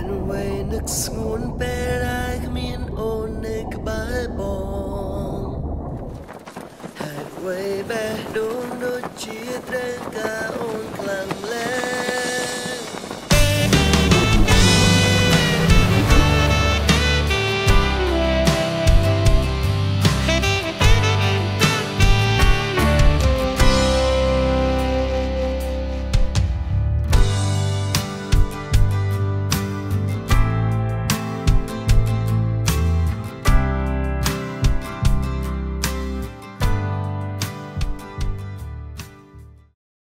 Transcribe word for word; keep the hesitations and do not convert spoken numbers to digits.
wayនឹកស្ងួនពេលដែលគ្មានអូននៅក្បែរបងហេតុអ្វីបេះដូងដូចជាត្រូវការ